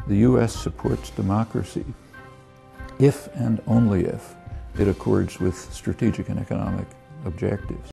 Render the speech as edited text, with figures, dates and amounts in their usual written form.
The U.S. supports democracy if and only if it accords with strategic and economic objectives.